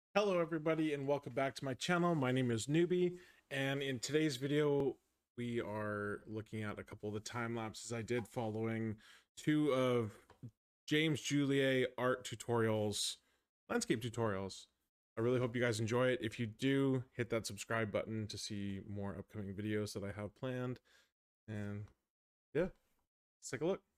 Hello everybody and welcome back to my channel. My name is Nooby, and in today's video we are looking at a couple of the time lapses I did following two of James Juliet art tutorials, landscape tutorials. I really hope you guys enjoy it. If you do, hit that subscribe button to see more upcoming videos that I have planned. And yeah, let's take a look.